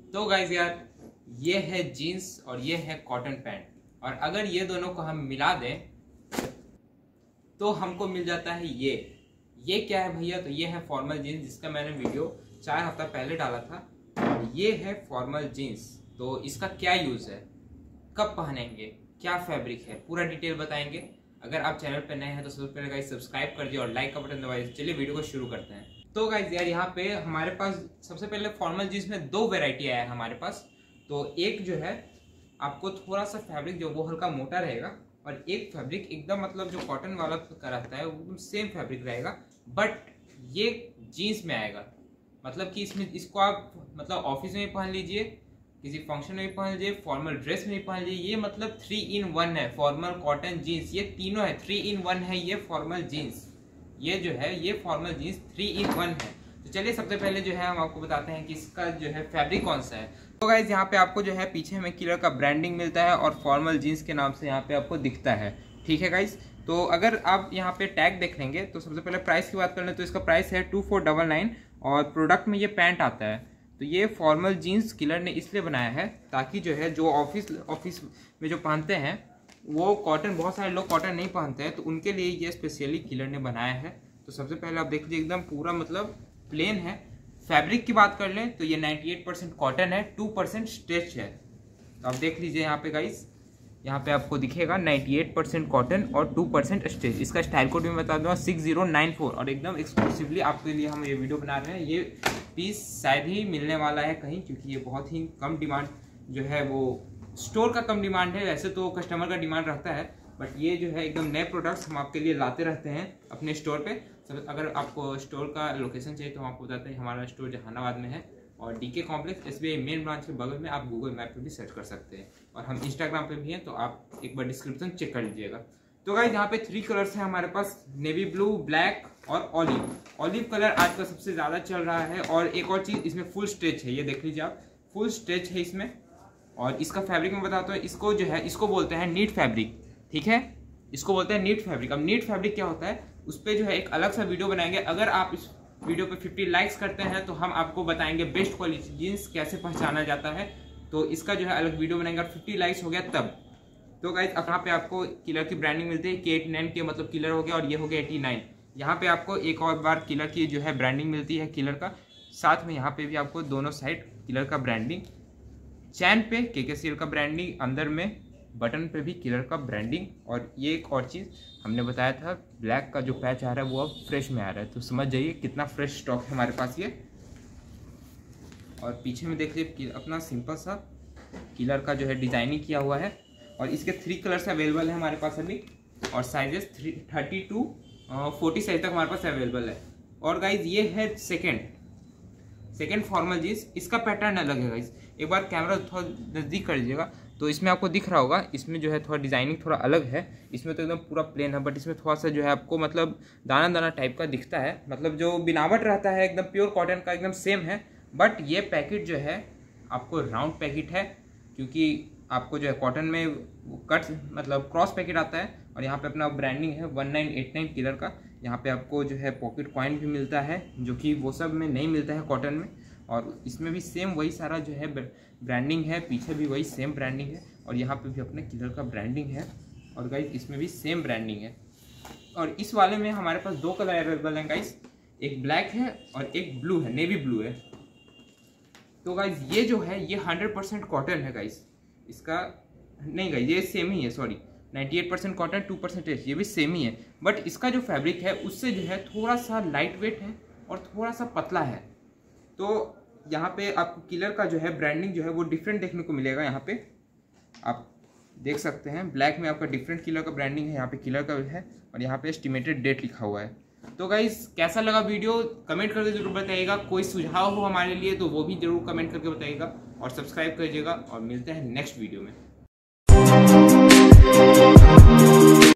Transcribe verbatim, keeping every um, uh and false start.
तो गाइज यार, ये है जीन्स और ये है कॉटन पैंट, और अगर ये दोनों को हम मिला दें तो हमको मिल जाता है ये ये क्या है भैया? तो ये है फॉर्मल जीन्स, जिसका मैंने वीडियो चार हफ्ता पहले डाला था। और ये है फॉर्मल जीन्स। तो इसका क्या यूज़ है, कब पहनेंगे, क्या फैब्रिक है, पूरा डिटेल बताएंगे। अगर आप चैनल पर नए हैं तो सबसे पहले गाइस सब्सक्राइब कर दिए और लाइक का बटन दबाइए। चलिए वीडियो को शुरू करते हैं। तो गाइस यार, यहाँ पे हमारे पास सबसे पहले फॉर्मल जीन्स में दो वेराइटी आया है हमारे पास। तो एक जो है आपको थोड़ा सा फैब्रिक जो वो हल्का मोटा रहेगा, और एक फैब्रिक एकदम मतलब जो कॉटन वाला का रहता है वो सेम फैब्रिक रहेगा, बट ये जीन्स में आएगा। मतलब कि इसमें इसको आप मतलब ऑफिस में भी पहन लीजिए, किसी फंक्शन में भी पहन लीजिए, फॉर्मल ड्रेस में भी पहन लीजिए। ये मतलब थ्री इन वन है, फॉर्मल, कॉटन, जीन्स, ये तीनों है, थ्री इन वन है ये फॉर्मल जीन्स। ये जो है ये formal jeans three in one है। तो चलिए सबसे पहले जो है हम आपको बताते हैं कि इसका जो है फैब्रिक कौन सा है। तो गाइज यहाँ पे आपको जो है पीछे में किलर का ब्रांडिंग मिलता है और फॉर्मल जीन्स के नाम से यहाँ पे आपको दिखता है। ठीक है गाइज, तो अगर आप यहाँ पे टैग देख लेंगे तो सबसे पहले प्राइस की बात कर लें तो इसका प्राइस है टू फोर डबल नाइन, और प्रोडक्ट में ये पैंट आता है। तो ये फॉर्मल जीन्स किलर ने इसलिए बनाया है ताकि जो है जो ऑफिस ऑफिस में जो पहनते हैं वो कॉटन, बहुत सारे लोग कॉटन नहीं पहनते हैं, तो उनके लिए ये स्पेशली किलर ने बनाया है। तो सबसे पहले आप देख लीजिए एकदम पूरा मतलब प्लेन है। फैब्रिक की बात कर लें तो ये अट्ठानवे परसेंट कॉटन है, टू परसेंट स्ट्रेच है। तो आप देख लीजिए यहाँ पे गाइस, यहाँ पे आपको दिखेगा अट्ठानवे परसेंट कॉटन और टू परसेंट स्ट्रेच। इसका स्टाइल कोड भी मैं बता दूंगा सिक्स जीरो नाइन फोर, और एकदम एक्सक्लूसिवली आपके लिए हम ये वीडियो बना रहे हैं। ये पीस शायद ही मिलने वाला है कहीं, क्योंकि ये बहुत ही कम डिमांड जो है वो स्टोर का कम डिमांड है। वैसे तो कस्टमर का डिमांड रहता है, बट ये जो है एकदम नए प्रोडक्ट्स हम आपके लिए लाते रहते हैं अपने स्टोर पे। अगर आपको स्टोर का लोकेशन चाहिए तो हम आपको बताते हैं हमारा स्टोर जहानाबाद में है, और DK complex SBI main branch के बगल में। आप गूगल मैप पे भी सर्च कर सकते हैं, और हम इंस्टाग्राम पे भी हैं, तो आप एक बार डिस्क्रिप्शन चेक कर लीजिएगा। तो गाइस यहाँ पे थ्री कलर्स हैं हमारे पास, नेवी ब्लू, ब्लैक और ऑलिव। ऑलिव कलर आज का सबसे ज़्यादा चल रहा है। और एक और चीज़, इसमें फुल स्ट्रेच है, ये देख लीजिए आप, फुल स्ट्रेच है इसमें। और इसका फैब्रिक मैं बताता हूँ, इसको जो है इसको बोलते हैं नीट फैब्रिक। ठीक है, इसको बोलते हैं नीट फैब्रिक। अब नीट फैब्रिक क्या होता है उस पर जो है एक अलग सा वीडियो बनाएंगे। अगर आप इस वीडियो पे फिफ्टी लाइक्स करते हैं तो हम आपको बताएंगे बेस्ट क्वालिटी जीन्स कैसे पहचाना जाता है। तो इसका जो है अलग वीडियो बनाएंगे, और फिफ्टी लाइक्स हो गया तब। तो गाइस अब यहाँ पे आपको किलर की ब्रांडिंग मिलती है कि एटी नाइन के मतलब किलर हो गया, और ये हो गया एटी नाइन। यहाँ पे आपको एक और बार किलर की जो है ब्रांडिंग मिलती है किलर का, साथ में यहाँ पे भी आपको दोनों साइड किलर का ब्रांडिंग, चैन पे के के सी एल का ब्रांडिंग, अंदर में बटन पे भी किलर का ब्रांडिंग। और ये एक और चीज़ हमने बताया था, ब्लैक का जो पैच आ रहा है वो अब फ्रेश में आ रहा है। तो समझ जाइए कितना फ्रेश स्टॉक है हमारे पास ये। और पीछे में देख लीजिए अपना सिंपल सा किलर का जो है डिजाइनिंग किया हुआ है, और इसके थ्री कलर्स अवेलेबल है हमारे पास अभी, और sizes three thirty two forty size तक हमारे पास अवेलेबल है। और गाइज ये है सेकेंड सेकेंड फॉर्मल जीन्स, इसका पैटर्न अलग है गाइज। एक बार कैमरा थोड़ा नज़दीक कर लीजिएगा तो इसमें आपको दिख रहा होगा, इसमें जो है थोड़ा डिजाइनिंग थोड़ा अलग है। इसमें तो एकदम पूरा प्लेन है, बट इसमें थोड़ा सा जो है आपको मतलब दाना दाना टाइप का दिखता है। मतलब जो बिनावट रहता है एकदम प्योर कॉटन का एकदम सेम है, बट ये पैकेट जो है आपको राउंड पैकेट है, क्योंकि आपको जो है कॉटन में कट मतलब क्रॉस पैकेट आता है। और यहाँ पे अपना ब्रांडिंग है one nine eight nine killer का। यहाँ पे आपको जो है पॉकेट कॉइन भी मिलता है, जो कि वो सब में नहीं मिलता है कॉटन में। और इसमें भी सेम वही सारा जो है ब्रांडिंग है, पीछे भी वही सेम ब्रांडिंग है, और यहाँ पे भी अपने किलर का ब्रांडिंग है। और गाइस इसमें भी सेम ब्रांडिंग है। और इस वाले में हमारे पास दो कलर अवेलेबल हैं गाइस, एक ब्लैक है और एक ब्लू है, नेवी ब्लू है। तो गाइस ये जो है ये हंड्रेड परसेंट कॉटन है गाइस, इसका नहीं गाइस ये सेम ही है, सॉरी अट्ठानवे परसेंट कॉटन, टू परसेंट ये भी सेम ही है। बट इसका जो फैब्रिक है उससे जो है थोड़ा सा लाइट वेट है और थोड़ा सा पतला है। तो यहाँ पे आपको किलर का जो है ब्रांडिंग जो है वो डिफरेंट देखने को मिलेगा। यहाँ पे आप देख सकते हैं ब्लैक में आपका डिफरेंट किलर का ब्रांडिंग है, यहाँ पे किलर का है, और यहाँ पे एस्टिमेटेड डेट लिखा हुआ है। तो गाइस कैसा लगा वीडियो कमेंट करके जरूर बताइएगा। कोई सुझाव हो हमारे लिए तो वो भी जरूर कमेंट करके बताइएगा, और सब्सक्राइब करिएगा। और मिलते हैं नेक्स्ट वीडियो में।